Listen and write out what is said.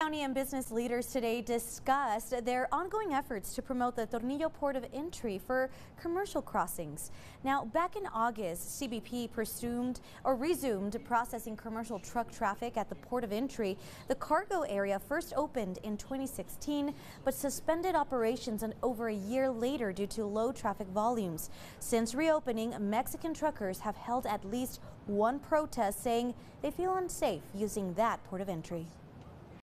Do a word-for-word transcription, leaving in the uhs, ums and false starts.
County and business leaders today discussed their ongoing efforts to promote the Tornillo port of entry for commercial crossings. Now, back in August, C B P presumed or resumed processing commercial truck traffic at the port of entry. The cargo area first opened in twenty sixteen, but suspended operations and over a year later due to low traffic volumes. Since reopening, Mexican truckers have held at least one protest saying they feel unsafe using that port of entry.